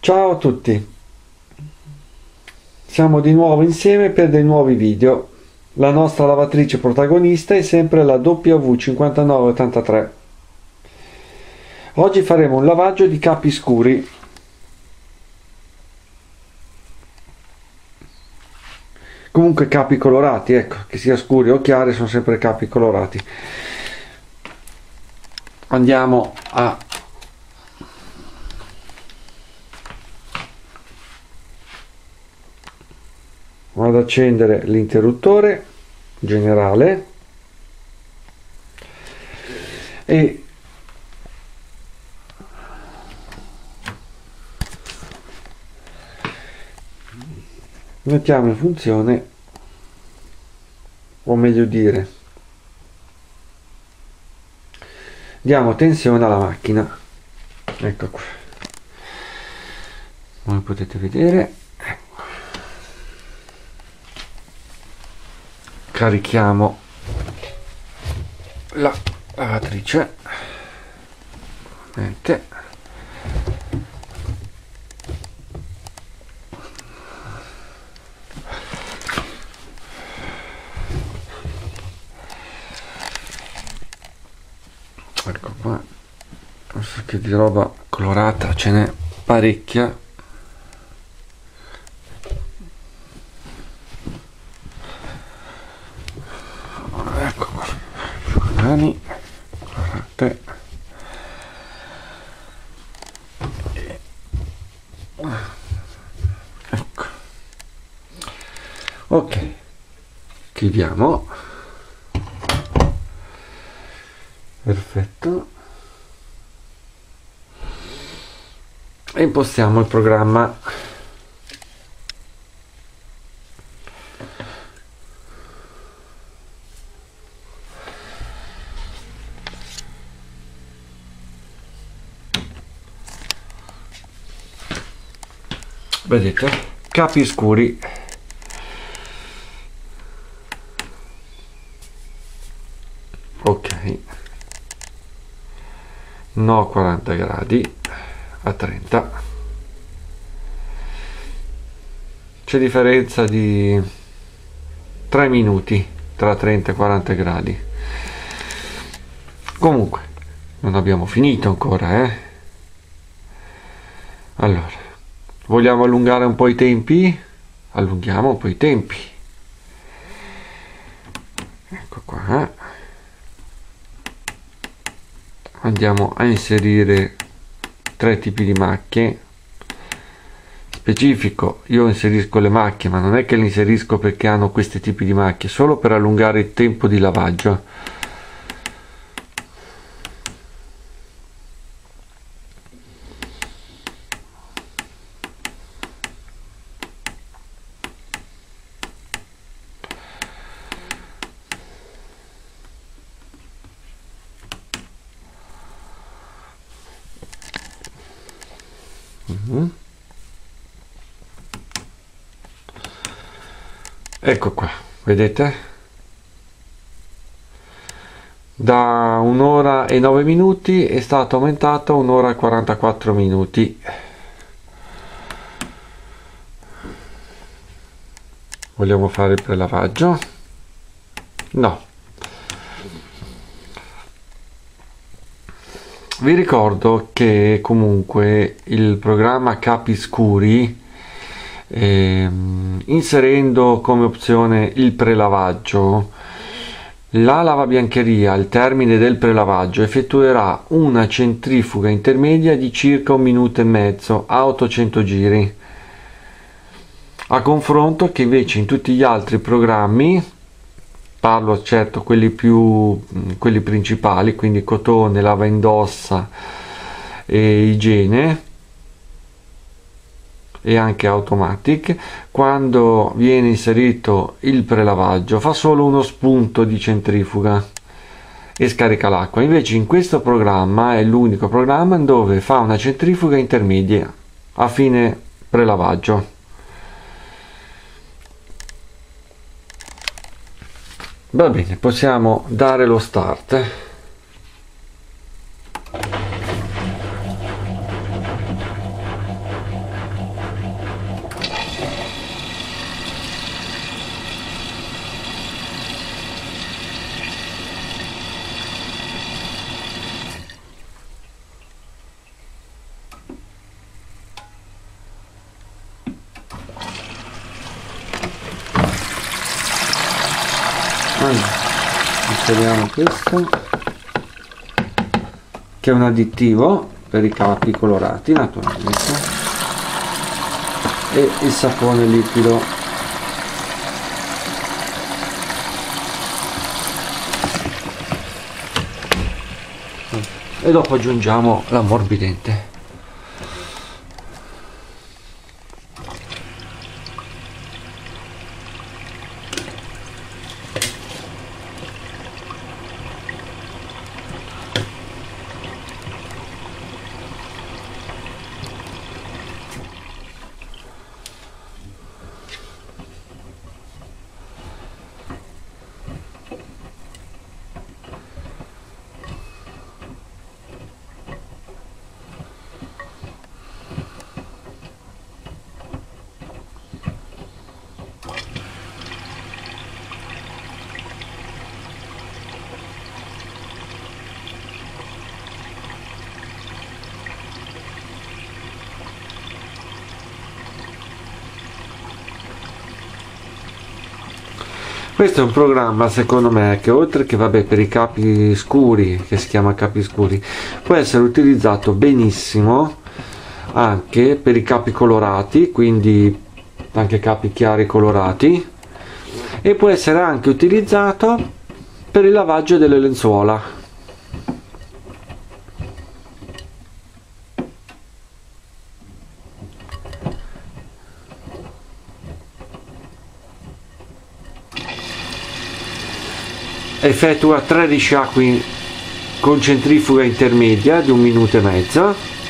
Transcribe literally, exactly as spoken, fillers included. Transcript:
Ciao a tutti, siamo di nuovo insieme per dei nuovi video. La nostra lavatrice protagonista è sempre la W V cinquantanove ottantatré. Oggi faremo un lavaggio di capi scuri. Comunque capi colorati, ecco, che sia scuri o chiari sono sempre capi colorati. Andiamo a vado ad accendere l'interruttore generale e mettiamo in funzione, o meglio dire diamo tensione alla macchina. Ecco qua, come potete vedere. Carichiamo la lavatrice. Ecco. Ecco qua, so che di roba colorata ce n'è parecchia. Ecco qua, asciugamani colorate. Ecco, ok, chiudiamo. Perfetto, e impostiamo il programma. Vedete, capi scuri. Ok, no a quaranta gradi, a trenta. C'è differenza di tre minuti tra trenta e quaranta gradi. Comunque non abbiamo finito ancora, eh? Allora, vogliamo allungare un po' i tempi? Allunghiamo un po' i tempi. Ecco qua. Andiamo a inserire tre tipi di macchie. Specifico, io inserisco le macchie, ma non è che le inserisco perché hanno questi tipi di macchie, solo per allungare il tempo di lavaggio. Mm-hmm. Ecco qua, vedete? Da un'ora e nove minuti è stato aumentato a un'ora e quarantaquattro minuti. Vogliamo fare il prelavaggio? No. Vi ricordo che comunque il programma Capi Scuri, ehm, inserendo come opzione il prelavaggio, la lavabiancheria al termine del prelavaggio effettuerà una centrifuga intermedia di circa un minuto e mezzo a ottocento giri, a confronto che invece in tutti gli altri programmi, parlo certo quelli più quelli principali, quindi cotone, lava indossa e igiene e anche automatic, quando viene inserito il prelavaggio fa solo uno spunto di centrifuga e scarica l'acqua. Invece in questo programma è l'unico programma dove fa una centrifuga intermedia a fine prelavaggio. Va bene, possiamo dare lo start. Allora, inseriamo questo, che è un additivo per i capi colorati naturalmente, e il sapone liquido. E dopo aggiungiamo l'ammorbidente. Questo è un programma, secondo me, che oltre che vabbè per i capi scuri, che si chiama capi scuri, può essere utilizzato benissimo anche per i capi colorati, quindi anche capi chiari colorati, e può essere anche utilizzato per il lavaggio delle lenzuola. Effettua tre risciacqui con centrifuga intermedia di un minuto e mezzo.